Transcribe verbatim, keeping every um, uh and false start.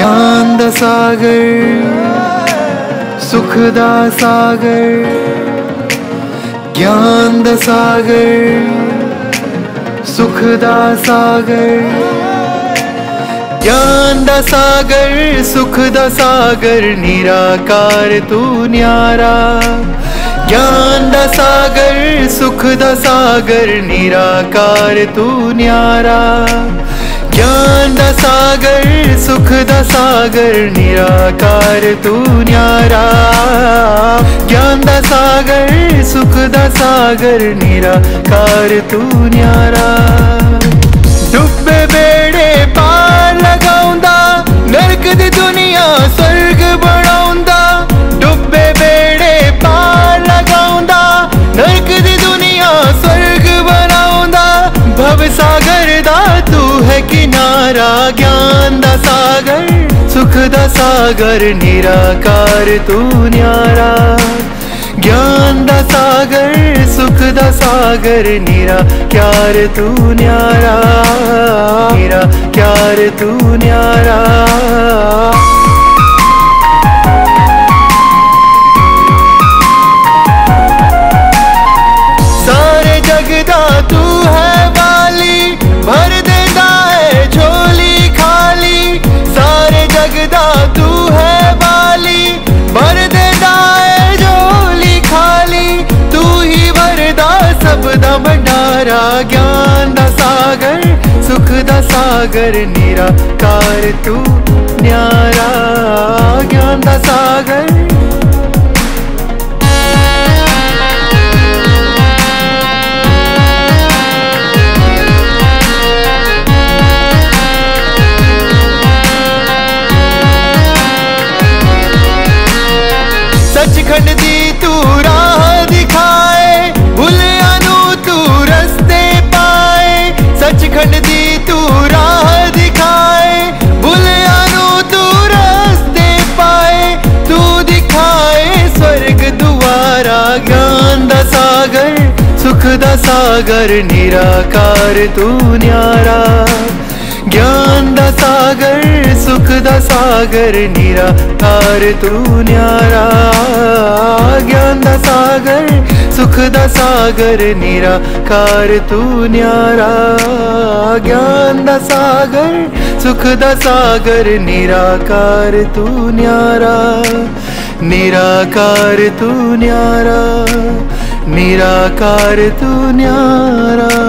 ज्ञान दा सागर सुख दा सागर, ज्ञान दा सागर सुख दा सागर, ज्ञान दा सागर सुख दा सागर निराकार तू न्यारा। ज्ञान दा सागर सुख दा सागर निराकार तू न्यारा। ज्ञान दा सागर सुख दा सागर निराकार तू न्यारा। ज्ञान दा सागर सुख दा सागर निराकार तू न्यारा। डुबे बेड़े पार लगाउंदा नरक दी दुनिया स्वर्ग बनाउंदा। डुबे बेड़े पार लगाउंदा नरक दी दुनिया स्वर्ग बनाउंदा। भव सागर दा तू है किनारा। ज्ञान दा सागर सुख दा सागर निराकार तू न्यारा। ज्ञान दा सागर सुख दा सागर निराकार तू न्यारा। निराकार तू न्यारा। सारे जग दा तू है वाली भर देंदा है झोली खाली। सारे जग दा तू है वाली भर देंदा है झोली खाली। तू ही भरदा सब दा भंडारा। ज्ञान दा सागर सुख दा सागर निराकार तू न्यारा। ज्ञान दा सागर सचखंड दी तू राह दिखाए भुलिया नू तू रस्ते पाए। सचखंड दी तू राह दिखाए भुलिया नू तू रस्ते पाए। तू दिखाए स्वर्ग दुआरा। ज्ञान दा सागर सुख दा सागर निराकार तू न्यारा। ज्ञान दा सागर सुख दा सागर निराकार तू न्यारा। ज्ञान दा सागर सुख दा सागर निराकार तू न्यारा। ज्ञान दा सागर सुख दा सागर निराकार तू न्यारा। निराकार तू न्यारा। निराकार तू न्यारा।